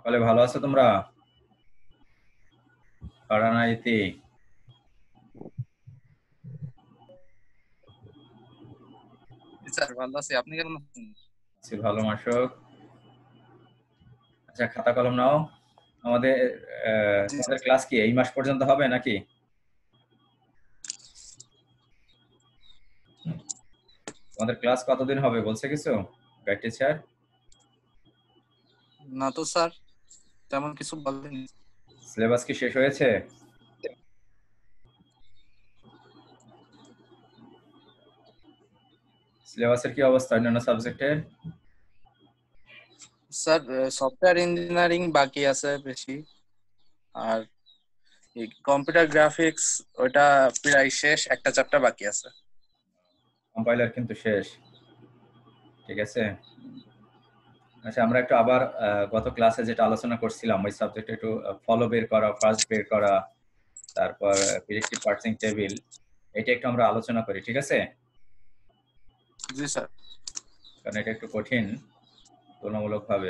সকালে ভালো আছো তোমরা? পাড়ানা ইতি স্যার ভালো আছি। আপনি কেমন আছেন? আছি ভালো মাসুক। আচ্ছা, খাতা কলম নাও। আমাদের জি তোমাদের স্যার। ক্লাস কি এই মাস পর্যন্ত হবে নাকি? তোমাদের ক্লাস কতদিন হবে বলছে কিছু গাইড টিচার? না তো স্যার, তেমন কিছু বলেনি। সিলেবাস কি শেষ হয়েছে? সিলেবাসের কি অবস্থা অন্যান্য সাবজেক্টের? স্যার সফটওয়্যার ইঞ্জিনিয়ারিং বাকি আছে বেশি, আর কম্পিউটার গ্রাফিক্স ওটা প্রায় শেষ, একটা চ্যাপ্টার বাকি আছে। কম্পাইলার কিন্তু শেষ, ঠিক আছে। আচ্ছা, আমরা একটু আবার গত ক্লাসে যেটা আলোচনা করছিলাম ওই সাবজেক্টে একটু ফলো বের করা, ফার্স্ট বের করা, তারপর প্রিডিক্টিভ পার্সিং টেবিল, এটা একটু আমরা আলোচনা করি, ঠিক আছে? জি স্যার। কারণ এটা একটু কঠিন তুলনামূলকভাবে।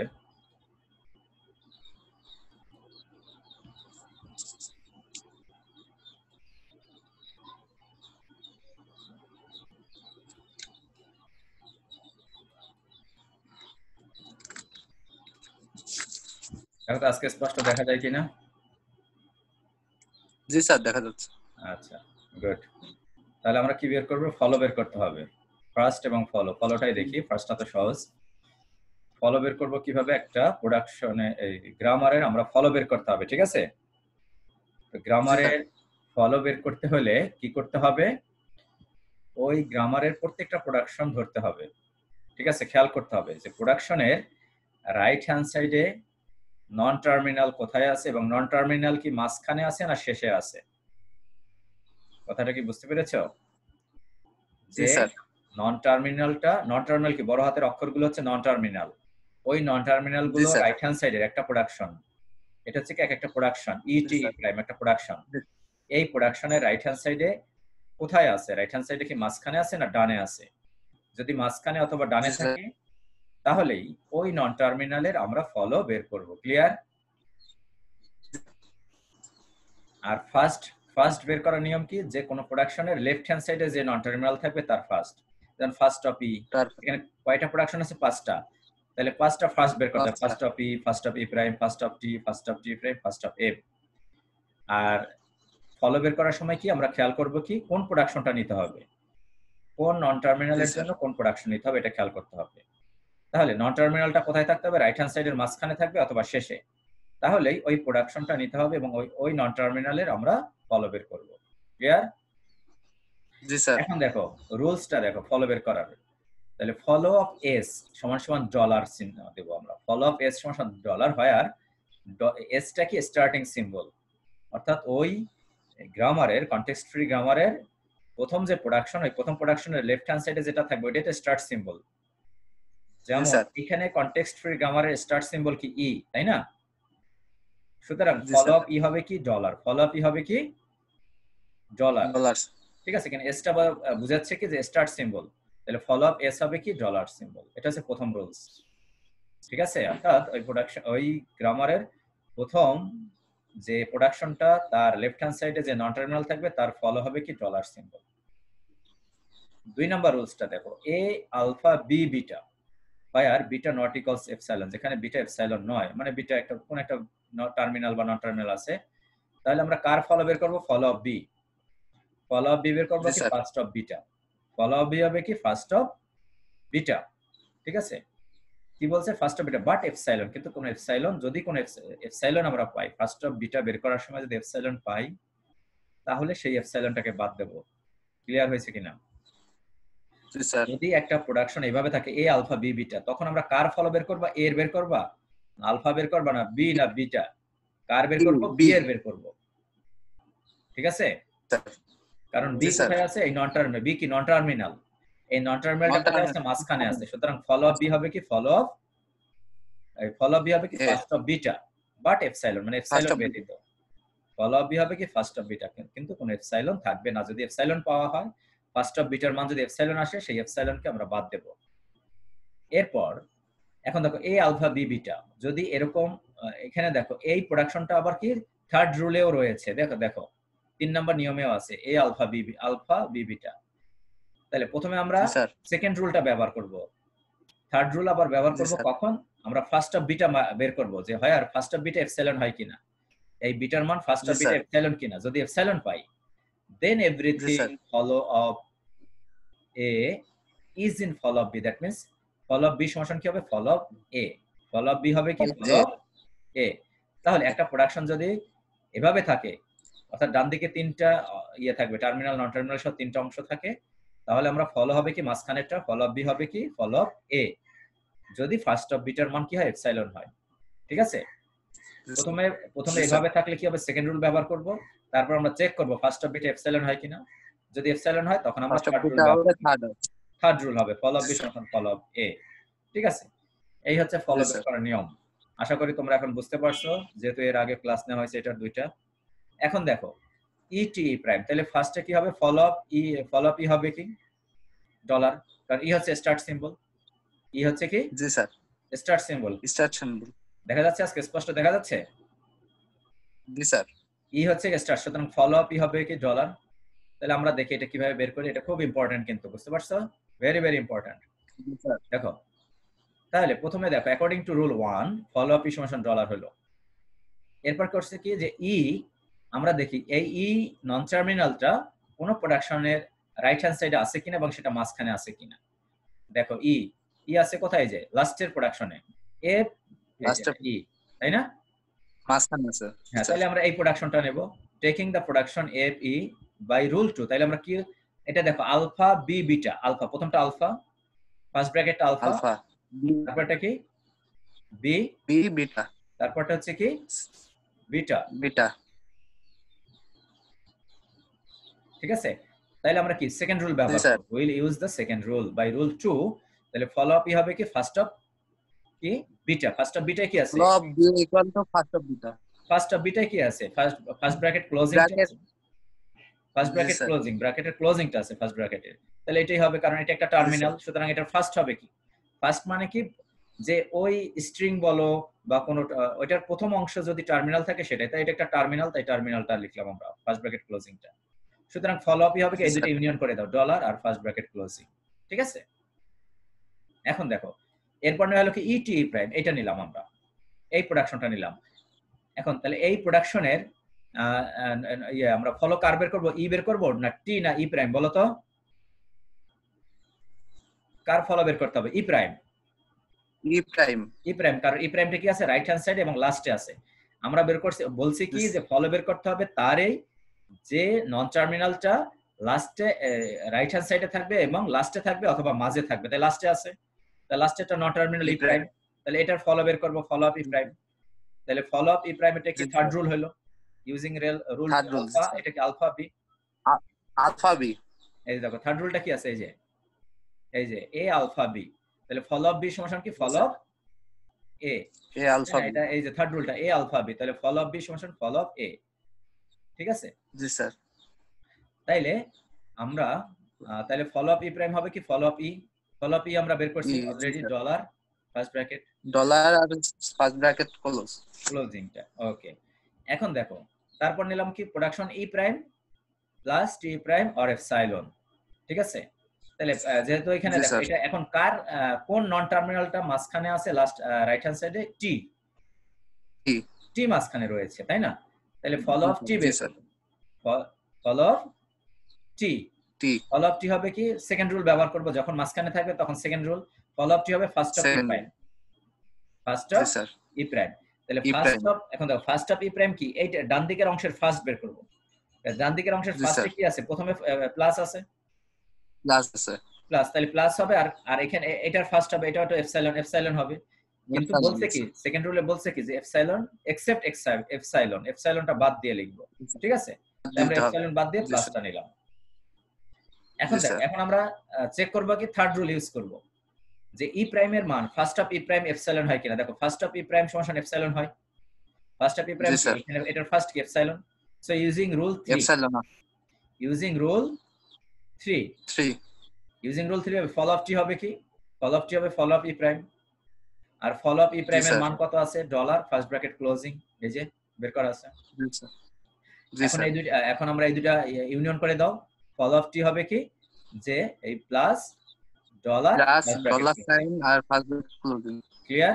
দেখো তো আজকে স্পষ্ট দেখা যায় কিনা। জি স্যার, দেখা যাচ্ছে। আচ্ছা, গুড। তাহলে আমরা কি বের করবো? ফলো বের করতে হবে। ফার্স্ট এবং ফলো, ফলোটাই দেখি। ফার্স্টটা তো সহজ। ফলো বের করবো কিভাবে? একটা প্রোডাকশনে এই গ্রামারের আমরা ফলো বের করতে হবে, ঠিক আছে? তো জি স্যার। গ্রামারের ফলো বের করতে হলে কি করতে হবে? ওই গ্রামারের প্রত্যেকটা প্রোডাকশন ধরতে হবে, ঠিক আছে? খেয়াল করতে হবে যে প্রোডাকশনের রাইট হ্যান্ড সাইডে নন টার্মিনাল কোথায় আছে এবং নন টার্মিনাল কি মাঝখানে আছে না শেষে আছে। কথাটা কি বুঝতে পেরেছো? জি যে স্যার। নন টার্মিনাল কি বড় হাতের অক্ষরগুলো হচ্ছে নন টার্মিনাল। ওই নন টার্মিনাল জি গুলো স্যার। রাইট হ্যান্ড সাইডের একটা প্রোডাকশন। এটা হচ্ছে কি এক একটা প্রোডাকশন, জি ইটি স্যার। প্রাইম একটা প্রোডাকশন। জি এই প্রোডাকশনের রাইট হ্যান্ড সাইডে কোথায় আছে? রাইট হ্যান্ড সাইডে কি মাঝখানে আছে না ডানে আছে? যদি মাঝখানে অথবা জি ডানে স্যার। থাকে তাহলেই ওই নন টার্মিনালের আমরা ফলো বের করব। ক্লিয়ার? আর ফার্স্ট ফার্স্ট বের করার নিয়ম কি? যে কোনো প্রোডাকশনের লেফট হ্যান্ড সাইডে যে নন টার্মিনাল থাকবে তার ফার্স্ট। যেমন ফার্স্ট অফ ই, এখানে কয়টা প্রোডাকশন আছে? পাঁচটা। তাহলে পাঁচটা ফার্স্ট বের করতে হবে। আচ্ছা। First of E, first of E prime, first of T, first of T prime, first of F. আর ফলো বের করার সময় কি আমরা খেয়াল করব কি কোন প্রোডাকশনটা নিতে হবে, কোন নন জি টার্মিনালের স্যার। জন্য কোন প্রোডাকশন নিতে হবে, এটা খেয়াল করতে হবে। তাহলে নন টার্মিনালটা কোথায় থাকতে হবে? রাইট হ্যান্ড সাইডের মাঝখানে থাকবে অথবা শেষে। তাহলেই ওই প্রোডাকশনটা নিতে হবে এবং ওই ওই নন টার্মিনালের আমরা ফলো বের করব। ক্লিয়ার? জি স্যার। এখন দেখো রুলসটা দেখো ফলো বের করার। তাহলে ফলো অফ এস সমান সমান ডলার চিহ্ন দেব আমরা। ফলো অফ এস সমান সমান ডলার হয়, আর এসটা কি স্টার্টিং সিম্বল। অর্থাৎ ওই গ্রামারের কনটেক্সট ফ্রি গ্রামারের প্রথম যে প্রোডাকশন, ওই প্রথম প্রোডাকশনের লেফট হ্যান্ড সাইডে যেটা থাকবে ওইটা স্টার্ট সিম্বল। জি যেমন স্যার। এখানে কনটেক্সট ফ্রি গ্রামারের স্টার্ট সিম্বল কি ই, তাই না? সুতরাং জি ফলো স্যার। আপ ই হবে কি ডলার, ফলো আপ ই হবে কি ডলার। ডলার্স। ঠিক আছে, এখানে এসটা বুঝাচ্ছে কি যে স্টার্ট সিম্বল, তাহলে ফলো আপ এস হবে কি ডলার সিম্বল। এটা হচ্ছে প্রথম রুলস, ঠিক আছে? অর্থাৎ ওই প্রোডাকশন ওই গ্রামারের প্রথম যে প্রোডাকশনটা তার লেফট হ্যান্ড সাইডে যে নন টার্মিনাল থাকবে তার ফলো হবে কি ডলার সিম্বল। 2 নম্বর রুলসটা দেখো, এ আলফা বি বিটা আর বিটা নট ইকুয়ালস এপসাইলন। যেখানে বিটা এপসাইলন নয়, মানে বিটা একটা কোন একটা টার্মিনাল বা নন টার্মিনাল আছে, তাহলে আমরা কার ফলো বের করব? Follow of B. Follow of B বের করবো জি কি sir. First of beta. Follow of B হবে কি ফার্স্ট অফ বিটা, ঠিক আছে? কি বলছে? First of beta but epsilon. কিন্তু কোন এপসাইলন, যদি কোন এপসাইলন আমরা পাই, ফার্স্ট অফ বিটা বের করার সময় যদি এপসাইলন পাই, তাহলে সেই এপসাইলনটাকে বাদ দেব। ক্লিয়ার হয়েছে কিনা? জি স্যার। যদি একটা প্রোডাকশন এইভাবে থাকে এ আলফা বি বিটা, তখন আমরা কার ফলো বের করবা? এ এর বের করবা, আলফা বের করবা না বি না বিটা? কার বের করব? B B. এর বের করব, ঠিক আছে? কারণ বি জি স্যার। কোথায় আছে? এই নন টার্মিনাল। বি কি নন টার্মিনাল? এই নন টার্মিনালটা কোথায় আছে? মাঝখানে আছে। সুতরাং ফলো অফ বি হবে কি ফলো অফ বি হবে কি এ first of beta but epsilon, মানে ফার্স্ট এপসাইলন অফ। ব্যতীত। ফলো অফ বি হবে কি ফার্স্ট অফ বিটা, কিন্তু কোনো এপসাইলন থাকবে না। যদি এপসাইলন পাওয়া হয়, ফার্স্ট অফ বিটার মান যদি এপসাইলন আসে, সেই এপসাইলনকে আমরা বাদ দেব। এরপর এখন দেখো এ আলফা বি বিটা, যদি এরকম এখানে দেখো এই প্রোডাকশনটা আবার কি থার্ড রুলেও রয়েছে, দেখো দেখো 3 নাম্বার নিয়মেও আছে এ আলফা বি বিটা। তাহলে প্রথমে আমরা জি স্যার সেকেন্ড রুলটা ব্যবহার করব, থার্ড রুল আবার ব্যবহার জি করব স্যার কখন? আমরা ফার্স্ট অফ বিটা বের করব যে হয় আর ফার্স্ট অফ বিটা এপসাইলন হয় কিনা, এই বিটার মান ফার্স্ট জি অফ বিটা স্যার এপসাইলন কিনা। যদি এপসাইলন পাই দেন জি everything sir follow of A is in follow of B, that means follow of B সমান কি হবে? Follow of A. Follow of B হবে কি? Follow of A. তাহলে একটা প্রোডাকশন যদি এভাবে থাকে, অর্থাৎ ডান দিকে তিনটা ইয়ে থাকবে, টার্মিনাল নন টার্মিনাল সহ তিনটা অংশ থাকে, তাহলে আমরা ফলো হবে কি মাঝখানেরটা, ফলো অফ বি হবে কি? ফলো অফ এ, যদি ফার্স্ট অফ বিটার মান কি হয়? এপসাইলন হয়। ঠিক আছে? প্রথমে প্রথমে জি স্যার এভাবে থাকলে কি হবে? সেকেন্ড রুল ব্যবহার করব, তারপর আমরা চেক করব ফার্স্ট অফ বিটা এপসাইলন হয় কিনা। যদি এপসাইলন হয় তখন আমরা first of third rule beta ব্যবহার হবে করব, থার্ড রুল হবে ফলো অফ জি বি স্যার সমান ফলো অফ এ। ঠিক আছে? এই হচ্ছে ফলো জি বের স্যার করার নিয়ম। আশা করি তোমরা এখন বুঝতে পারছো, যেহেতু এর আগে ক্লাস নেওয়া হয়েছে এটার দুইটা। এখন দেখো ই টি ই প্রাইম, তাহলে ফার্স্টে কি হবে? ফলো অফ ই হবে কি? ডলার, কারণ ই হচ্ছে স্টার্ট সিম্বল, ই হচ্ছে কি জি sir start symbol. Start symbol দেখা যাচ্ছে আজকে স্পষ্ট দেখা যাচ্ছে? জি স্যার ই হচ্ছে স্টার্ট, সুতরাং ফলো অফ ই হবে কি? ডলার। তাহলে আমরা দেখি এটা কিভাবে বের করি, এটা খুব ইম্পর্টেন্ট কিন্তু, বুঝতে পারছো? Very very important. জি স্যার দেখো তাহলে প্রথমে দেখো according to rule 1 follow of E সমান ডলার হলো। এরপর করছে কি যে ই, আমরা দেখি এই ই নন টার্মিনালটা কোন প্রোডাকশনের রাইট হ্যান্ড সাইডে আছে কিনা এবং সেটা মাঝখানে আছে কিনা। দেখো ই আছে কোথায়? যে লাস্টের প্রোডাকশনে এফ লাস্টে ই, তাই না? মাঝখানে আছে জি হ্যাঁ, স্যার তাহলে আমরা এই প্রোডাকশনটা নেব, taking the production F E by rule 2। তাহলে আমরা কি এটা দেখো আলফা বি বিটা, আলফা প্রথমটা alpha, first bracket alpha, alpha তারপরটা কি? বি, বি বিটা তারপরটা হচ্ছে কি? বিটা। বিটা ঠিক আছে? তাহলে আমরা কি সেকেন্ড রুল জি ব্যবহার স্যার করব, will use the second rule by rule 2। তাহলে ফলো আপ ই হবে কি? ফার্স্ট অফ কি? বিটা। ফার্স্ট অফ বিটা কি আছে? Follow of B equal to first of beta first of beta কি আছে? ফার্স্ট ব্র্যাকেট ক্লোজিং টা ব্র্যাকেট আছে, ফার্স্ট জি ব্র্যাকেট স্যার ক্লোজিং, ব্র্যাকেটের ক্লোজিংটা আছে ফার্স্ট ব্র্যাকেটের। তাহলে এটাই হবে, কারণ এটা একটা জি টার্মিনাল, স্যার সুতরাং এটার ফার্স্ট হবে কি? ফার্স্ট মানে কি? যে ওই স্ট্রিং বলো বা কোন ওইটার প্রথম অংশ যদি টার্মিনাল থাকে সেটাই, তাই এটা একটা টার্মিনাল, তাই টার্মিনালটা লিখলাম আমরা ফার্স্ট ব্র্যাকেট ক্লোজিংটা। সুতরাং ফলো আপ ই হবে কি? জি এই দুটো স্যার ইউনিয়ন করে দাও, ডলার আর ফার্স্ট ব্র্যাকেট ক্লোজিং। ঠিক আছে? এখন দেখো এরপর নেওয়া হলো কি ই টি ই প্রাইম, এটা নিলাম আমরা, এই প্রোডাকশনটা নিলাম। এখন তাহলে এই প্রোডাকশনের ইয়ে আমরা ফলো কার বের করব? ই বের করব না টি না ই প্রাইম? বলো তো কার ফলো বের করতে হবে? E prime. E prime E prime, কারণ ই প্রাইমটা কি আছে? রাইট হ্যান্ড সাইড এবং লাস্টে আছে। আমরা বের করছি, বলছি কি যে ফলো বের করতে হবে তারই যে নন টার্মিনালটা লাস্টে রাইট হ্যান্ড সাইডে থাকবে এবং লাস্টে থাকবে অথবা মাঝে থাকবে, তাই লাস্টে আছে, তাই লাস্টেটা non terminal E E prime prime. তাহলে এটার ফলো বের করব, ফলো অফ ই প্রাইম। তাহলে ফলো অফ ই প্রাইম এটা কি? জি থার্ড স্যার রুল হলো, ইউজিং রুল থার্ড রুল জি আলফা, স্যার এটা কি আলফা বি। আলফা বি এই দেখো থার্ড রুলটা কি আছে? এই যে এ আলফা বি। তাহলে ফলো অফ বি সমান কি? জি follow sir of A. A alpha B এটা এই যে থার্ড রুলটা এ আলফা বি, তাহলে ফলো অফ বি সমান ফলো অফ এ। ঠিক আছে? জি স্যার তাইলে আমরা তাহলে ফলো অফ ই প্রাইম হবে কি? Follow of E. Follow of E আমরা বের করছি ই জি already, sir dollar first bracket dollar আর ফার্স্ট ব্র্যাকেট ক্লোজ ক্লোজিংটা। ওকে, এখন দেখো তারপর নিলাম কি? Production E prime plus T prime or epsilon. ঠিক আছে? তাহলে যেহেতু এখানে জি দেখো স্যার এটা এখন কার কোন নন টার্মিনালটা মাঝখানে আছে? লাস্ট রাইট হ্যান্ড সাইডে টি, টি টি মাঝখানে রয়েছে, তাই না? তাহলে ফলো অফ টি জি বের স্যার করব, follow of T. T follow of T হবে কি? সেকেন্ড রুল ব্যবহার করব, যখন মাঝখানে থাকবে তখন second rule. Follow of T হবে first of E second prime, first জি অফ স্যার ই প্রাইম। তাহলে ই ফার্স্ট প্রাইম অফ, এখন দেখো ফার্স্ট অফ ই প্রাইম কি? এইটা ডান দিকের অংশের ফার্স্ট বের করব। ডান দিকের অংশের জি ফার্স্টে স্যার কি আছে? প্রথমে প্লাস আছে, প্লাস আছে প্লাস, তাহলে প্লাস হবে। আর আর এখানে এটার ফার্স্ট হবে, এটা তো এপসাইলন, এপসাইলন হবে। কিন্তু বলছে কি সেকেন্ড রুলে বলছে কি যে এপসাইলন এক্সেপ্ট এপসাইলন, এপসাইলনটা বাদ দিয়ে লিখবো। ঠিক আছে? আমরা দিতে হবে এপসাইলন বাদ দিয়ে জি স্যার প্লাসটা নিলাম। এখন জি দেখ, স্যার এখন আমরা চেক করব কি? থার্ড রুল ইউজ করব, যে ই প্রাইমের মান first of E prime epsilon হয় কিনা। দেখো ফার্স্ট অফ ই প্রাইম সমান এপসাইলন হয়, ফার্স্ট অফ ই প্রাইম জি কি? স্যার এখানে এটার ফার্স্ট কি? Epsilon. So using rule 3, epsilon using rule 3, 3 using rule 3 হবে ফলো অফ টি হবে কি? ফলো অফ টি হবে ফলো অফ ই প্রাইম। আর ফলো আপ ই জি প্রাইমের স্যার। মান কত আছে ডলার ফার্স্ট ব্র্যাকেট ক্লোজিং এই যে বের করা আছে জি স্যার। জি এখন স্যার। এই দুইটা এখন আমরা এই দুইটা ইউনিয়ন করে দাও ফলো আপ টি হবে কি যে এই plus dollar plus first bracket dollar closing sign আর ফার্স্ট ব্র্যাকেট ক্লোজিং। ক্লিয়ার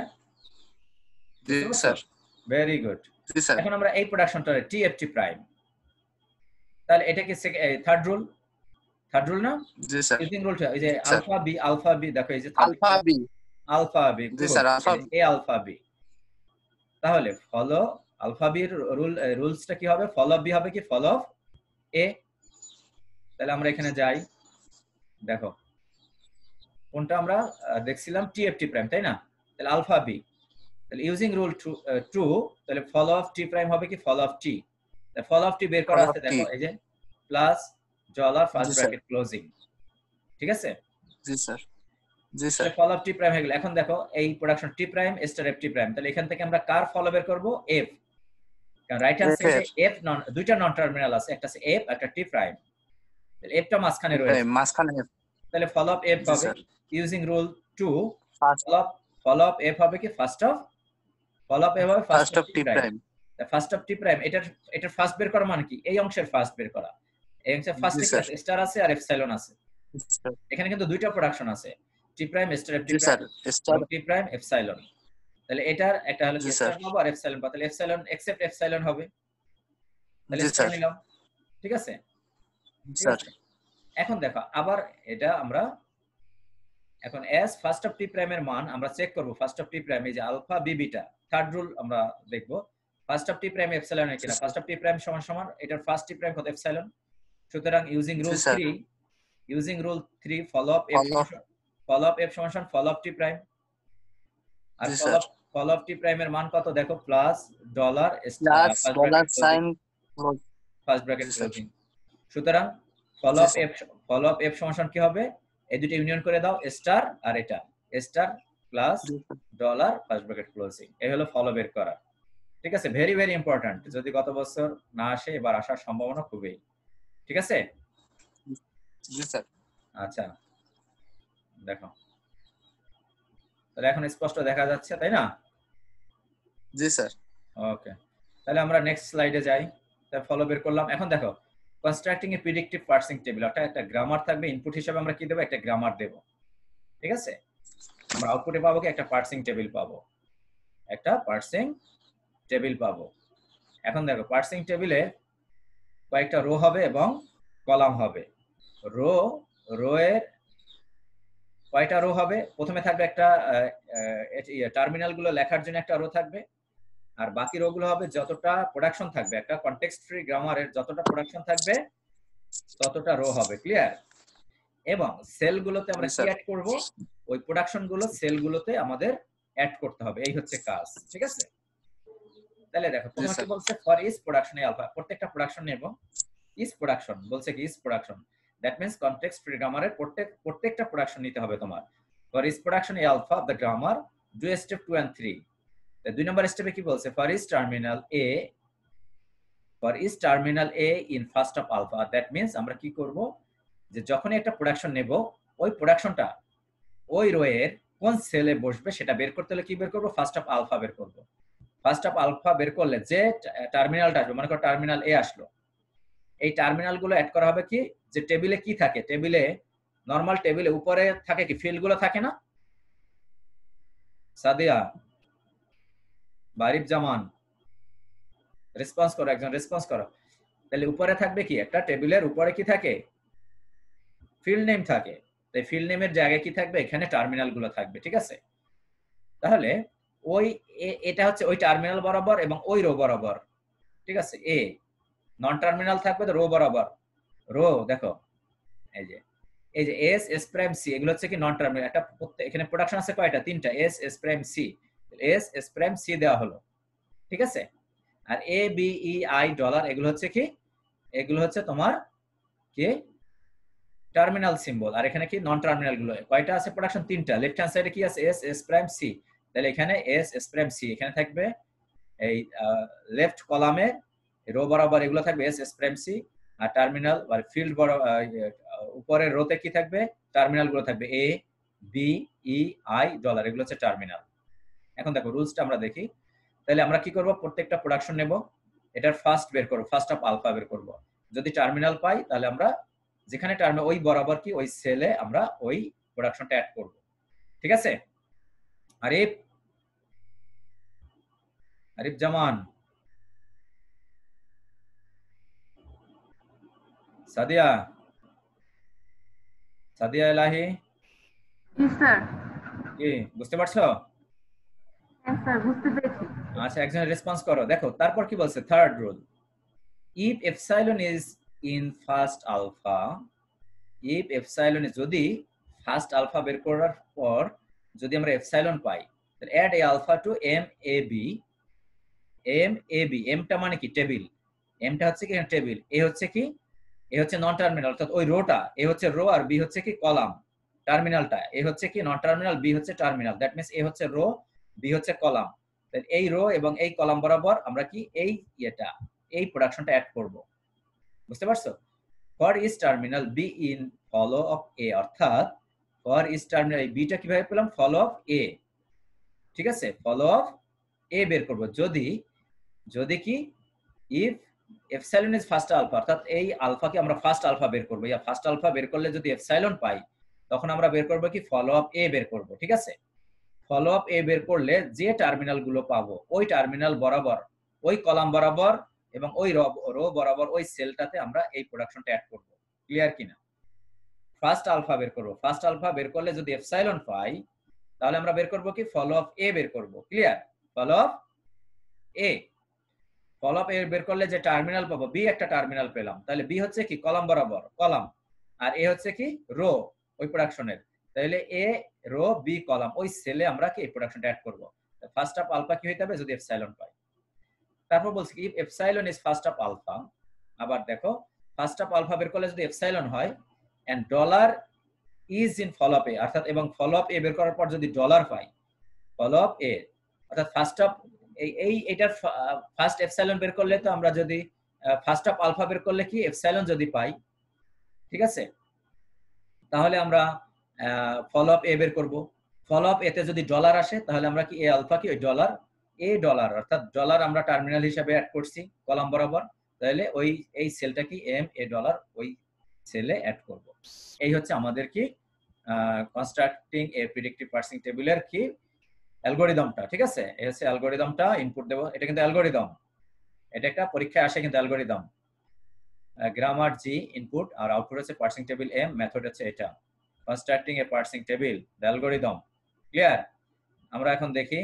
জি বুঝতে পারছো স্যার। ভেরি গুড জি স্যার। এখন আমরা এই প্রোডাকশনটা টিএফটি প্রাইম তাহলে এটা কি থার্ড রুল না জি স্যার। ইউজিং রুল এই যে স্যার আলফা বি দেখো এই যে third alpha B. Alpha B জি good sir alpha B. A alpha B তাহলে ফলো আলফা বির রুলসটা কি হবে ফলো অফ বি হবে কি ফলো অফ এ তাহলে আমরা এখানে যাই দেখো কোনটা আমরা দেখছিলাম টিএফটি প্রাইম তাই না তাহলে আলফা বি তাহলে ইউজিং রুল ট্রু তাহলে ফলো অফ টি প্রাইম হবে কি follow of T follow of T বের করা ফলো আছে টি। দেখো এই যে প্লাস ডলার জি ফার্স্ট স্যার। ব্র্যাকেট ক্লোজিং ঠিক আছে জি স্যার। জি তাহলে sir. Follow of T prime হয়ে গেল এখন দেখো এই production T prime star F T prime তাহলে এখান থেকে আমরা কার ফলো বের করব এফ কারণ রাইট হ্যান্ড এফ সাইডে এর এফ দুইটা নন টার্মিনাল আছে একটা আছে এফ একটা টি প্রাইম তাহলে এফটা মাঝখানে রয়েছে মাঝখানে এফ। তাহলে ফলো অফ এফ জি হবে sir. Using rule 2 first follow of F হবে কি first of follow of F হবে first first of of T T prime prime. First of T prime এটার ফার্স্ট বের করা মানে কি এই অংশের ফার্স্ট বের করা এই অংশের জি ফার্স্টে কি স্যার। আছে স্টার আছে আর এপসাইলন আছে এখানে কিন্তু দুইটা প্রোডাকশন আছে T prime star F T জি প্রাইম স্যার। স্টার। এবং টি প্রাইম এপসাইলন তাহলে এটার একটা হলো কি জি স্যার। স্টার পাবো আর এপসাইলন পাবো তাহলে এপসাইলন এক্সেপ্ট এপসাইলন হবে তাহলে জি স্টার স্যার। নিলাম ঠিক আছে ঠিক স্যার। আছে এখন দেখো আবার এটা আমরা এখন এস ফার্স্ট অফ টি প্রাইমের মান আমরা চেক করব ফার্স্ট অফ টি প্রাইম এই যে alpha B beta third rule আমরা দেখব first of T prime epsilon এর কিনা ফার্স্ট অফ টি প্রাইম সমান সমান এটার ফার্স্ট টি প্রাইম কত এপসাইলন সুতরাং ইউজিং জি rule sir. 3 follow up F follow. সমান সমান ফলো আপ টি প্রাইম আর জি স্যার। ফলো আপ টি প্রাইমের মান কত দেখো plus dollar plus first dollar bracket closing sign. First bracket জি স্যার। ক্লোজিং সুতরাং জি স্যার। ফলো আপ এফ সমান সমান কি হবে এই দুটো ইউনিয়ন করে দাও স্টার আর এটা স্টার প্লাস জি sir. Dollar first bracket closing এই হলো ফলো বের করা ঠিক আছে ভেরি ভেরি ইম্পর্ট্যান্ট যদি গত বছর না আসে এবার আসার সম্ভাবনা খুবই ঠিক আছে জি স্যার। আচ্ছা দেখো তাহলে এখন স্পষ্ট দেখা যাচ্ছে তাই না জি স্যার। ওকে তাহলে আমরা নেক্সট স্লাইডে যাই তাহলে ফলো বের করলাম এখন দেখো constructing a predictive parsing table অর্থাৎ একটা গ্রামার থাকবে ইনপুট হিসেবে আমরা কি দেব একটা গ্রামার দেব ঠিক আছে আমরা আউটপুটে পাবো কি একটা পার্সিং টেবিল পাবো একটা পার্সিং টেবিল পাবো এখন দেখো পার্সিং টেবিলে কয়েকটা রো হবে এবং কলাম হবে রো এর কয়টা রো হবে প্রথমে থাকবে একটা টার্মিনাল গুলো লেখার জন্য একটা রো থাকবে আর বাকি রো গুলো হবে যতটা প্রোডাকশন থাকবে একটা কনটেক্সট ফ্রি গ্রামারের যতটা প্রোডাকশন থাকবে ততটা রো হবে ক্লিয়ার এবং সেলগুলোতে আমরা কি অ্যাড করব ওই প্রোডাকশন গুলো সেলগুলোতে আমাদের অ্যাড করতে হবে এই হচ্ছে কাজ ঠিক আছে তাহলে দেখো প্রথমে কি বলছে ফর ইজ প্রোডাকশন আলফা প্রত্যেকটা প্রোডাকশন নেব ইজ প্রোডাকশন বলছে কি each production that means context free গ্রামারের প্রত্যেকটা প্রোডাকশন নিতে হবে তোমার for each production alpha of the grammar do step 2 and 3 দুই নম্বর স্টেপে কি বলছে for each terminal a in first of alpha that means আমরা কি করব যে যখনই একটা প্রোডাকশন নেব ওই প্রোডাকশনটা ওই রো এর কোন সেলে বসবে সেটা বের করতে হলে কি বের করব ফার্স্ট অফ আলফা বের করব ফার্স্ট অফ আলফা বের করলে যে টার্মিনালটা আসবে মনে করো টার্মিনাল এ আসলো এই টার্মিনাল গুলো অ্যাড করা হবে কি যে টেবিলে কি থাকে টেবিলে নরমাল টেবিলে উপরে থাকে কি ফিল্ড গুলো থাকে না সাদিয়া বারিফ জামান রেসপন্স করো একজন রেসপন্স করো তাহলে উপরে থাকবে কি একটা টেবিলের উপরে কি থাকে ফিল্ড নেম থাকে তাই ফিল্ড নেমের জায়গায় কি থাকবে এখানে টার্মিনাল গুলো থাকবে ঠিক আছে তাহলে ওই এটা হচ্ছে ওই টার্মিনাল বরাবর এবং ওই রো বরাবর ঠিক আছে এ নন টার্মিনাল থাকবে তো রো বরাবর রো দেখো এই যে এস প্রাইম সি এগুলো হচ্ছে কি নন টার্মিনাল একটা এখানে প্রোডাকশন আছে কয়টা তিনটা S prime C S prime C দেওয়া হলো ঠিক আছে আর A B E I dollar এগুলো হচ্ছে কি এগুলো হচ্ছে তোমার কি টার্মিনাল সিম্বল আর এখানে কি নন টার্মিনাল গুলো কয়টা আছে প্রোডাকশন তিনটা লেফট হ্যান্ড সাইডে কি আছে এস প্রাইম সি তাহলে এখানে এস প্রাইম সি এখানে থাকবে এই লেফট কলামে রো বরাবর এগুলো থাকবে এস প্রাইম সি আর টার্মিনাল আর ফিল্ড বড় উপরের রোতে কি থাকবে টার্মিনাল গুলো থাকবে A B E I dollar এগুলো হচ্ছে টার্মিনাল এখন দেখো রুলসটা আমরা দেখি। তাহলে আমরা কি করব, প্রত্যেকটা প্রোডাকশন নেব, এটার ফার্স্ট বের করব, ফার্স্ট অফ আলফা বের করব। যদি টার্মিনাল পাই তাহলে আমরা যেখানে টার্মিনাল ওই বরাবর কি ওই সেলে আমরা ওই প্রোডাকশনটা অ্যাড করব। ঠিক আছে? আরিফ, আরিফ জামান, সাদিয়া, সাদিয়া এলাহি, জি স্যার। কি বুঝতে পারছো? হ্যাঁ স্যার, বুঝতে পেরেছি। আচ্ছা, একজন রেসপন্স করো। দেখো তারপর কি বলছে, third rule, if epsilon is in first alpha, if epsilon যদি ফার্স্ট আলফা বের করার পর যদি আমরা এপসাইলন পাই, তাহলে add A alpha to M A B. M A B, এমটা মানে কি টেবিল, এমটা হচ্ছে কি টেবিল, এ হচ্ছে কি, এ হচ্ছে নন টার্মিনাল অর্থাৎ ওই রোটা, এ হচ্ছে রো আর বি হচ্ছে কি কলাম। টার্মিনালটা এ হচ্ছে কি নন টার্মিনাল, বি হচ্ছে টার্মিনাল, দ্যাট মিন্স এ হচ্ছে রো, বি হচ্ছে কলাম। এই রো এবং এই কলাম বরাবর আমরা কি এই প্রোডাকশনটা অ্যাড করব। বুঝতে পারছো? For each terminal B in follow of A, অর্থাৎ ফর ইজ টার্মিনাল এই বিটা কিভাবে পেলাম, ফলো অফ এ। ঠিক আছে, ফলো অফ এ বের করব যদি কি if epsilon is first alpha, অর্থাৎ এই আলফাকে আমরা ফার্স্ট আলফা বের করব, ইয়া ফার্স্ট আলফা বের করলে যদি এপসাইলন পাই তখন আমরা বের করব কি ফলো অফ এ বের করব। ঠিক আছে, ফলো অফ এ বের করলে যে টার্মিনাল গুলো পাবো ওই টার্মিনাল বরাবর, ওই কলাম বরাবর এবং ওই রো বরাবর ওই সেলটাতে আমরা এই প্রোডাকশনটা অ্যাড করব। ক্লিয়ার কিনা? ফার্স্ট আলফা বের করব, ফার্স্ট আলফা বের করলে যদি এপসাইলন পাই তাহলে আমরা বের করব কি ফলো অফ এ বের করব। Clear? Follow of A, follow of A বের করলে যে টার্মিনাল পাবো, বি একটা টার্মিনাল পেলাম, তাহলে বি হচ্ছে কি কলাম বরাবর কলাম, আর এ হচ্ছে কি রো ওই প্রোডাকশনের, তাহলে এ রো বি কলাম ওই সেলে আমরা কি এই প্রোডাকশনটা অ্যাড করব। ফার্স্ট অফ আলফা কি হইতে হবে, যদি এপসাইলন পাই। তারপর বলছি কি if epsilon is first of alpha, আবার দেখো ফার্স্ট অফ আলফা বের করলে যদি এপসাইলন হয় and dollar is in follow of A, অর্থাৎ এবং ফলো অফ এ বের করার পর যদি ডলার পাই, ফলো অফ এ অর্থাৎ ফার্স্ট অফ এইটার ফার্স্ট এপসাইলন বের করলে তো আমরা যদি ফার্স্ট অফ আলফা বের করলে কি এপসাইলন যদি পাই, ঠিক আছে, তাহলে আমরা ফলো অফ এ বের করব। ফলো অফ এতে যদি ডলার আসে তাহলে আমরা কি এ আলফা কি ওই ডলার, এ ডলার অর্থাৎ ডলার আমরা টার্মিনাল হিসেবে অ্যাড করছি কলাম বরাবর, তাহলে ওই এই সেলটা কি এম এ ডলার ওই সেলে অ্যাড করব। এই হচ্ছে আমাদের কি কনস্ট্রাক্টিং এ প্রিডিক্টিভ পার্সিং টেবিলের কি অ্যালগরিদমটা। ঠিক আছে, এই হচ্ছে অ্যালগরিদমটা, ইনপুট দেব, এটা কিন্তু অ্যালগরিদম, এটা একটা পরীক্ষায় আসে কিন্তু অ্যালগরিদম। গ্রামার জি ইনপুট আর আউটপুট হচ্ছে পার্সিং টেবিল এম, মেথড হচ্ছে এটা constructing a parsing table the algorithm. Clear? আমরা এখন দেখি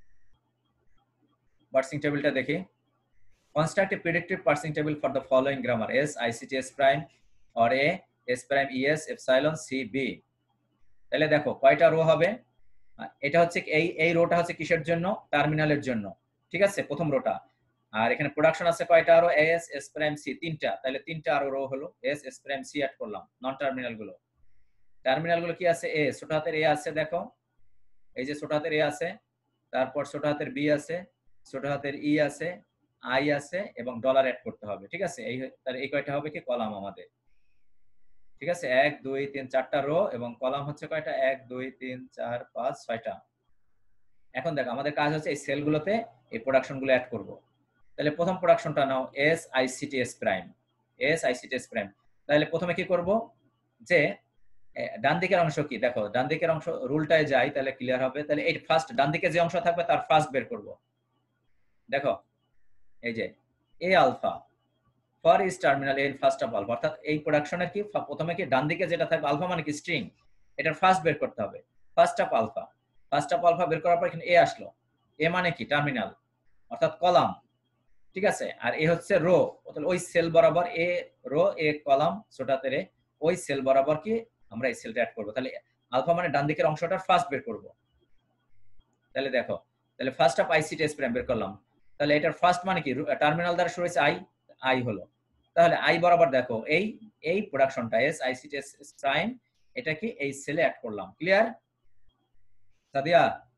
পার্সিং টেবিলটা দেখি। Construct a predictive parsing table for the following grammar S ICT S prime or A S prime ES epsilon C B. তাহলে দেখো কয়টা রো হবে, এটা হচ্ছে এই রোটা হচ্ছে কিসের জন্য, টার্মিনালের জন্য। ঠিক আছে, প্রথম রোটা, আর এখানে প্রোডাকশন আছে কয়টা আরো, এস এস প্রাইম সি তিনটা, তাহলে তিনটা আরো রো হলো, S S prime C add করলাম। নন টার্মিনাল গুলো, টার্মিনাল গুলো কি আছে, এ ছোট হাতের এ আছে, দেখো এই যে ছোট হাতের এ আছে, তারপর ছোট হাতের বি আছে, ছোট হাতের ই আছে, আই আছে এবং ডলার অ্যাড করতে হবে। ঠিক আছে, এই কয়টা হবে কি কলাম আমাদের। ঠিক আছে, 1 2 3 4টা রো এবং কলাম হচ্ছে কয়টা, 1 2 3 4 5 6টা। এখন দেখো আমাদের কাজ হচ্ছে এই সেলগুলোতে এই প্রোডাকশন গুলো অ্যাড করব। তাহলে প্রথম প্রোডাকশনটা নাও S ICT S prime, S ICT S prime. তাহলে প্রথমে কি করব, যে ডান দিকের অংশ কি, দেখো ডান দিকের অংশ রুলটায় যাই তাহলে ক্লিয়ার হবে। তাহলে এই ফার্স্ট ডান দিকে যে অংশ থাকবে তার ফার্স্ট বের করব। দেখো এই যে A alpha for each terminal A first of alpha, অর্থাৎ এই প্রোডাকশনের কি প্রথমে কি ডান দিকে যেটা থাকবে আলফা মানে কি স্ট্রিং, এটার ফার্স্ট বের করতে হবে, first of alpha. First of alpha বের করার পর এখানে এ আসলো, এ মানে কি টার্মিনাল অর্থাৎ কলাম। ঠিক আছে, আর এ হচ্ছে রো, তাহলে ওই সেল বরাবর এ রো এ কলাম ছোটাতে রে ওই সেল বরাবর কি আমরা এই সেলটা অ্যাড করব। তাহলে আলফা মানে ডান দিকের অংশটা ফার্স্ট বের করব। তাহলে দেখো, তাহলে first of ICT S prime বের করলাম, তাহলে এটার ফার্স্ট মানে কি টার্মিনাল দ্বারা শুরু হয়েছে আই, আই হলো, তাহলে আই বরাবর দেখো এই প্রোডাকশনটা এস আইসিটি এস প্রাইম এটা কি এই সেলে অ্যাড করলাম। ক্লিয়ার সাদিয়া?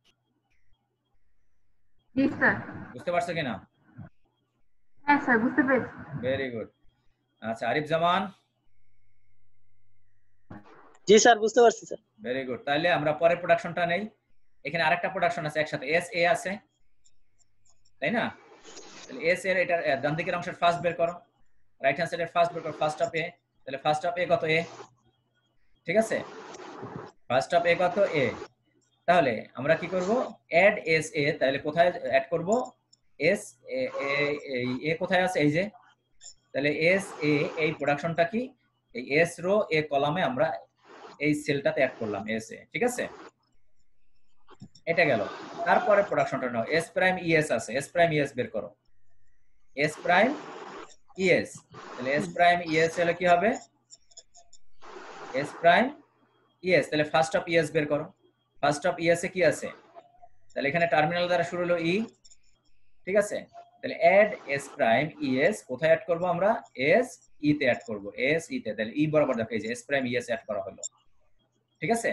জি স্যার। বুঝতে পারছো কিনা? হ্যাঁ স্যার, বুঝতে পেরেছি। Very good. আচ্ছা আরিফ জামান? জি স্যার, বুঝতে পারছি স্যার। Very good. তাহলে আমরা পরের প্রোডাকশনটা নেই, এখানে আরেকটা প্রোডাকশন আছে একসাথে এস এ আছে, তাই না? তাহলে এস এর এটা ডান দিকের অংশের ফার্স্ট বের করো, রাইট হ্যান্ড সাইডের ফার্স্ট বের করো, ফার্স্ট অফ এ। তাহলে ফার্স্ট অফ এ কত? এ, ঠিক আছে? ফার্স্ট অফ এ কত? এ। তাহলে আমরা কি করব? Add S A. তাহলে কোথায় অ্যাড করব? এস এ কোথায় আছে? এই যে, তাহলে এস এ এই প্রোডাকশনটা কি? এই এস রো এ কলামে আমরা এই সেলটাতে অ্যাড করলাম এস এ, ঠিক আছে? এটা গেল। তারপরে প্রোডাকশনটা নাও, এস প্রাইম ইএস আছে, এস প্রাইম ইএস বের করো, এস প্রাইম ইএস। তাহলে এস প্রাইম ইএস হলে কি হবে? S prime ES. তাহলে ফার্স্ট অফ ইএস বের করো, ফার্স্ট অফ ইএস এ কি আছে? তাহলে এখানে টার্মিনাল দ্বারা শুরু হলো ই, ঠিক আছে? তাহলে অ্যাড এস প্রাইম ইএস, কোথায় অ্যাড করব আমরা? এস ই তে অ্যাড করব, এস ই তে। তাহলে ই বরাবর দেখো এই যে এস প্রাইম ইএস অ্যাড করা হলো, ঠিক আছে?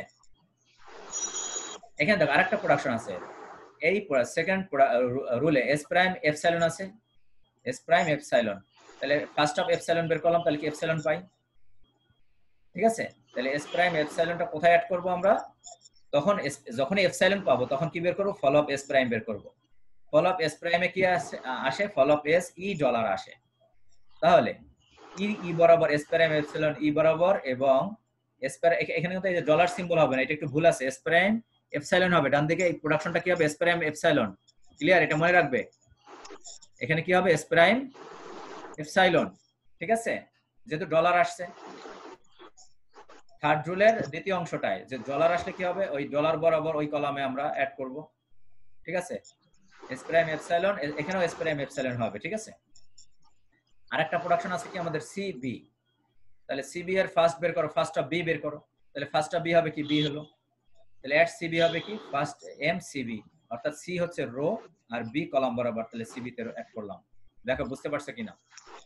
এখানে দেখো আরেকটা প্রোডাকশন আছে, এই সেকেন্ড রুলে এস প্রাইম এপসাইলন আছে, এস প্রাইম এপসাইলন। তাহলে ফার্স্ট অফ এপসাইলন বের করলাম, তাহলে কি এপসাইলন পাই, ঠিক আছে? তাহলে এস প্রাইম এপসাইলনটা কোথায় অ্যাড করব আমরা? তখন যখন এপসাইলন পাবো তখন কি বের করব? ফলো অফ এস প্রাইম বের করব। ফলো অফ এস প্রাইমে কি আসে? Follow of S E dollar আসে। তাহলে ই বরাবর এস প্রাইম এপসাইলন ই বরাবর, এবং এস প্রাইম এখানে কিন্তু এই যে ডলার সিম্বল হবে না, এটা একটু ভুল আছে, এস প্রাইম এপসাইলন হবে ডান দিকে। এই প্রোডাকশনটা কি হবে? S prime epsilon. ক্লিয়ার? এটা মনে রাখবে, এখানে কি হবে? এস প্রাইম এপসাইলন, ঠিক আছে? যেহেতু ডলার আসছে, থার্ড রুলের দ্বিতীয় অংশটায় যে ডলার আসলে কি হবে? ওই ডলার বরাবর ওই কলামে আমরা অ্যাড করব, ঠিক আছে? এস প্রাইম এপসাইলন, এখানেও এস প্রাইম এপসাইলন হবে, ঠিক আছে? আরেকটা প্রোডাকশন আছে কি আমাদের? সিবি। তাহলে সিবি এর ফার্স্ট বের করো, ফার্স্ট অফ বি বের করো। তাহলে ফার্স্ট অফ বি হবে কি? বি হলো। তাহলে অ্যাড সিবি হবে কি? ফার্স্ট এম সিবি, অর্থাৎ সি হচ্ছে রো আর বি কলাম বরাবর। তাহলে সিবি তে অ্যাড করলাম। দেখো বুঝতে পারছো কিনা?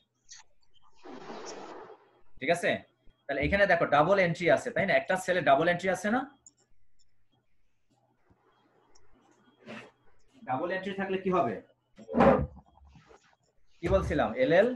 ঠিক আছে? তাহলে এখানে দেখো ডাবল এন্ট্রি আছে, তাই না? একটা সেলে ডাবল এন্ট্রি আছে না? ডাবল এন্ট্রি থাকলে কি হবে? কি বলছিলাম? LL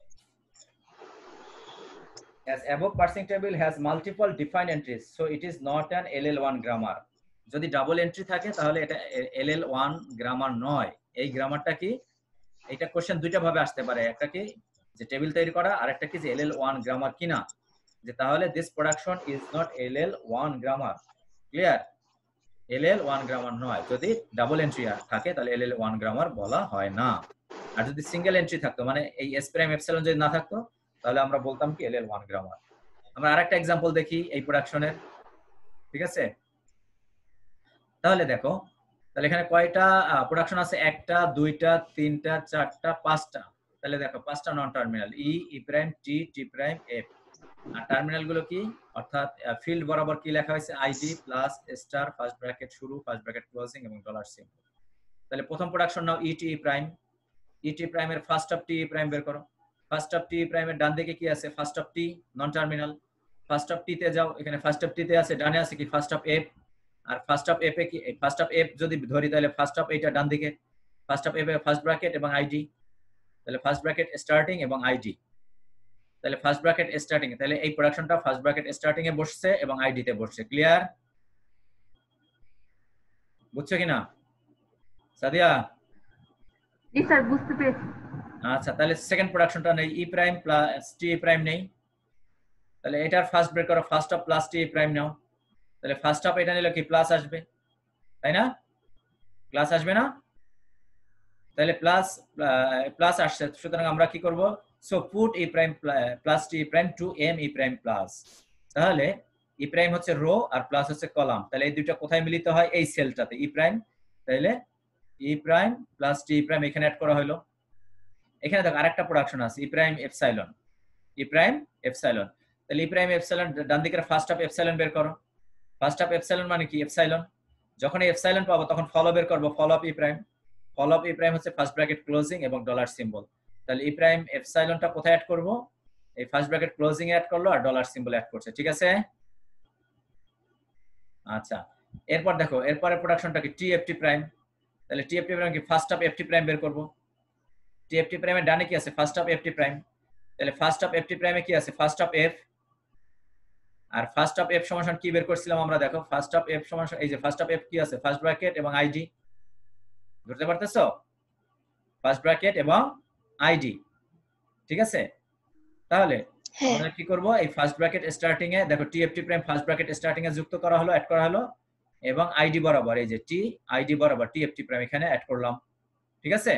as above parsing table has multiple defined entries, so it is not an LL1 grammar. যদি ডাবল এন্ট্রি থাকে তাহলে এটা LL1 গ্রামার নয়। এই গ্রামারটা কি? এটা কোশ্চেন দুইটা ভাবে আসতে পারে, একটা কি যে টেবিল তৈরি করা, আর একটা কি যে LL1 গ্রামার কিনা, যে তাহলে this production is not LL1 grammar. Clear? LL1 grammar নয়। যদি ডাবল এন্ট্রি থাকে তাহলে LL1 গ্রামার বলা হয় না। আর যদি সিঙ্গেল এন্ট্রি থাকতো, মানে এই এস প্রাইম এপসাইলন যদি না থাকতো, তাহলে আমরা বলতাম কি LL1 গ্রামার। আমরা আরেকটা एग्जांपल দেখি এই প্রোডাকশনের, ঠিক আছে? তাহলে দেখো, তাহলে এখানে কয়টা প্রোডাকশন আছে? একটা, দুইটা, তিনটা, চারটা, পাঁচটা। তাহলে দেখো পাঁচটা non terminal, E, E prime, T, T prime, F. আর টার্মিনাল গুলো কি? অর্থাৎ ফিল্ড বরাবর কি লেখা হয়েছে? ID plus star, first bracket শুরু, ফার্স্ট ব্র্যাকেট ক্লোজিং এবং ডলার সিম্বল। তাহলে প্রথম প্রোডাকশন নাও ইটি প্রাইম। ইটি প্রাইমের ফার্স্ট অফ টি প্রাইম বের করো। ফার্স্ট অফ টি প্রাইমের ডান দিকে কি আছে? First of T, non terminal. First of T তে যাও, এখানে ফার্স্ট অফ টি তে আছে, ডানে আছে কি? First of F. আর ফার্স্ট অফ এফ এ কি? ফার্স্ট অফ এফ যদি ধরি তাহলে ফার্স্ট অফ এইটা ডান দিকে, ফার্স্ট অফ এফ এ ফার্স্ট ব্র্যাকেট এবং আইডি। তাহলে ফার্স্ট ব্র্যাকেট স্টার্টিং এবং আইডি। তাহলে ফার্স্ট ব্র্যাকেট স্টার্টিং, তাহলে এই প্রোডাকশনটা ফার্স্ট ব্র্যাকেট স্টার্টিং এ বসছে এবং আইডি তে বসছে। ক্লিয়ার? বুঝছো কিনা সাদিয়া? জি স্যার, বুঝতে পেরেছি। আচ্ছা, তাহলে সেকেন্ড প্রোডাকশনটা নেই, E prime plus T prime নেই। তাহলে এটার ফার্স্ট বের করো, first of plus T prime নাও। তাহলে ফার্স্ট অফ এটা নিলে কি? প্লাস আসবে, তাই না? প্লাস আসবে না? তাহলে প্লাস প্লাস আসছে, সুতরাং আমরা কি করব? So put E prime plus T prime to M E prime plus. তাহলে ই প্রাইম হচ্ছে রো আর প্লাস হচ্ছে কলাম। তাহলে এই দুইটা কোথায় মিলিত হয়? এই সেলটাতে, ই প্রাইম। তাহলে E prime plus T prime এখানে অ্যাড করা হলো। এখানে দেখো আরেকটা প্রোডাকশন আছে, E prime epsilon, E prime epsilon. তাহলে ই প্রাইম এপসাইলন ডান দিকের ফার্স্ট অফ এপসাইলন বের করো। ফার্স্ট অফ এপসাইলন মানে কি? এপসাইলন। যখন এপসাইলন পাবো তখন ফলো বের করব, follow of E prime. Follow of E prime হচ্ছে ফার্স্ট ব্র্যাকেট ক্লোজিং এবং ডলার সিম্বল। তাহলে ই প্রাইম এপসাইলনটা কোথায় অ্যাড করব? এই ফার্স্ট ব্র্যাকেট ক্লোজিং এ অ্যাড করলো আর ডলার সিম্বল অ্যাড করছে, ঠিক আছে? আচ্ছা, এরপর দেখো এরপরে প্রোডাকশনটা কি? TFT prime. তাহলে টিএফটি প্রাইম কি? ফার্স্ট অফ এফটি প্রাইম বের করব। টিএফটি প্রাইমের ডানে কি আছে? First of FT prime. তাহলে ফার্স্ট অফ এফটি প্রাইমে কি আছে? First of F. আর ফার্স্ট অফ এফ সমান কি বের করছিলাম আমরা, দেখো ফার্স্ট অফ এফ সমান এই যে ফার্স্ট অফ এফ কি আছে, ফার্স্ট ব্র্যাকেট এবং আইডি, ধরতে পারতেছো? ফার্স্ট ব্র্যাকেট এবং আইডি, ঠিক আছে? তাহলে আমরা কি করব, এই ফার্স্ট ব্র্যাকেট স্টার্টিং এ দেখো TFT prime first bracket starting এ যুক্ত করা হলো, অ্যাড করা হলো, এবং আইডি বরাবর এই যে টি আইডি বরাবর টিএফটি প্রাইম এখানে অ্যাড করলাম, ঠিক আছে?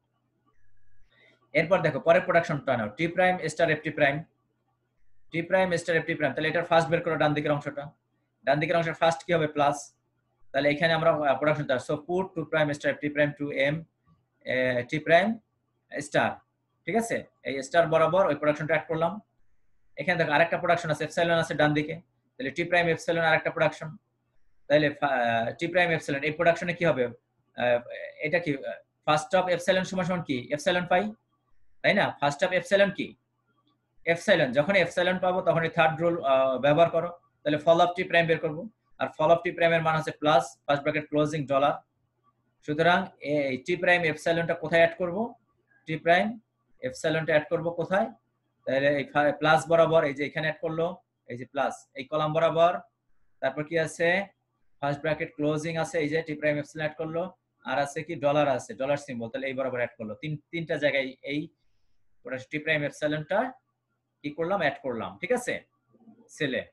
এরপর দেখো পরের প্রোডাকশনটা নাও, T prime star FT prime, T prime star FT prime, তাহলে এটার ফার্স্ট বের করো ডান দিকের অংশটা, ডান দিকের অংশের ফার্স্ট কি হবে প্লাস, তাহলে এখানে আমরা প্রোডাকশনটা so put to prime star FT prime to M T prime star, ঠিক আছে? এই স্টার বরাবর ওই প্রোডাকশনটা অ্যাড করলাম। এখানে দেখো আরেকটা প্রোডাকশন আছে এপসাইলন আছে ডান দিকে, তাহলে টি প্রাইম এপসাইলন আরেকটা প্রোডাকশন, তাহলে টি প্রাইম এপসাইলন এই প্রোডাকশনে কি হবে, এটা কি ফার্স্ট অফ এপসাইলন সমান কি এপসাইলন পাই, তাই না? ফার্স্ট অফ এপসাইলন কি এপসাইলন, যখন এপসাইলন পাবো তখন এই থার্ড রুল ব্যবহার করো, তাহলে ফল অফ টি প্রাইম বের করব, আর ফল অফ টি প্রাইমের মান হচ্ছে plus first bracket closing dollar. সুতরাং এই টি প্রাইম এপসাইলনটা কোথায় অ্যাড করব, টি প্রাইম এপসাইলনটা অ্যাড করব কোথায়, তাহলে এই প্লাস বরাবর এই যে এখানে অ্যাড করলো, এই যে প্লাস এই কলাম বরাবর, তারপর কি আছে ফার্স্ট ব্র্যাকেট ক্লোজিং আছে, এই যে টি প্রাইম এপসাইলন অ্যাড করলো, আর আছে কি ডলার আছে, ডলার সিম্বল, তাহলে এই বরাবর অ্যাড করলো, তিনটা জায়গায় এই টি প্রাইম এপসাইলনটা কি করলাম অ্যাড করলাম, ঠিক আছে সেলে।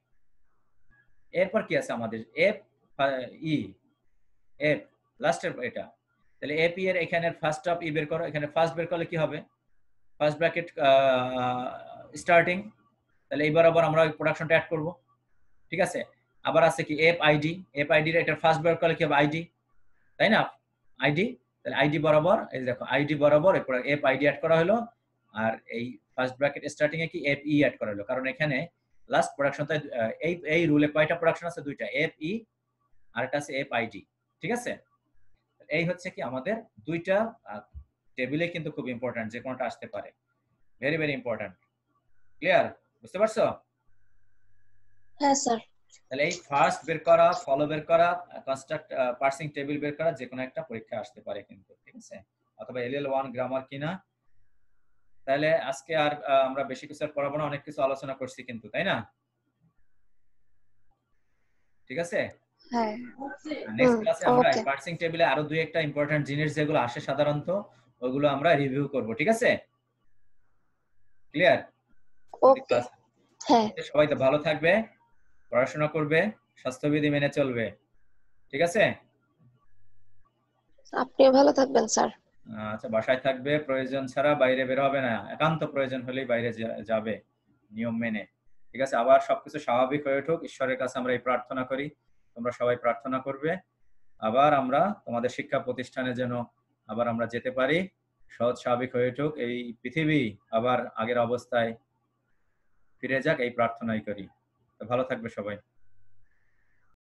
এরপর কি আছে আমাদের এফ ই এফ লাস্টের এটা, তাহলে এফ ই এর এখানে ফার্স্ট অফ ই বের করো, এখানে ফার্স্ট বের করলে কি হবে ফার্স্ট ব্র্যাকেট স্টার্টিং, তাহলে এই বরাবর আমরা ওই প্রোডাকশনটা অ্যাড করব, ঠিক আছে? আবার আছে কি এফ আইডি, এফ আইডি এর এটার ফার্স্ট বের করলে কি হবে আইডি, তাই না? আইডি, তাহলে আইডি বরাবর এই দেখো আইডি বরাবর এফ আইডি অ্যাড করা হলো, আর এই ফার্স্ট ব্র্যাকেট স্টার্টিং এ কি এফ ই অ্যাড করা হলো, কারণ এখানে লাস্ট প্রোডাকশনটা এই রুলে কয়টা প্রোডাকশন আছে, দুইটা, এফ ই আর একটা আছে এফ আইডি, ঠিক আছে? এই হচ্ছে কি আমাদের দুইটা টেবিলে কিন্তু খুব ইম্পর্টেন্ট, যে কোনটা আসতে পারে, ভেরি ভেরি ইম্পর্টেন্ট। ক্লিয়ার, বুঝতে পারছো? হ্যাঁ স্যার। তাহলে এই ফার্স্ট বের করা, ফলো বের করা, কনস্ট্রাক্ট পার্সিং টেবিল বের করা, যে কোনো একটা পরীক্ষা আসতে পারে কিন্তু, ঠিক আছে? অথবা এলএল1 গ্রামার কিনা। তাহলে আজকে আর আমরা বেশি কিছু আর পড়াবো না, অনেক কিছু আলোচনা করছি কিন্তু, তাই না? ঠিক আছে, হ্যাঁ। নেক্সট ক্লাসে আমরা ওকে। পার্সিং টেবিলে আরো দুই একটা ইম্পর্টেন্ট জিনিস যেগুলো আসে সাধারণত, ওগুলো আমরা রিভিউ করব, ঠিক আছে? ক্লিয়ার? ওকে। হ্যাঁ। সবাই তো ভালো থাকবে, পড়াশোনা করবে, স্বাস্থ্যবিধি মেনে চলবে, ঠিক আছে? আপনিও ভালো থাকবেন স্যার। আচ্ছা, বাসায় থাকবে, প্রয়োজন ছাড়া বাইরে বের হবে না, একান্ত প্রয়োজন হলেই বাইরে যাবে নিয়ম মেনে, ঠিক আছে? আবার সবকিছু স্বাভাবিক হয়ে উঠুক, ঈশ্বরের কাছে আমরা এই প্রার্থনা করি, তোমরা সবাই প্রার্থনা করবে, আবার আমরা তোমাদের শিক্ষা প্রতিষ্ঠানে যেন আবার আমরা যেতে পারি, সহজ স্বাভাবিক হয়ে উঠুক, এই পৃথিবী আবার আগের অবস্থায় ফিরে যাক, এই প্রার্থনাই করি। তো ভালো থাকবে সবাই।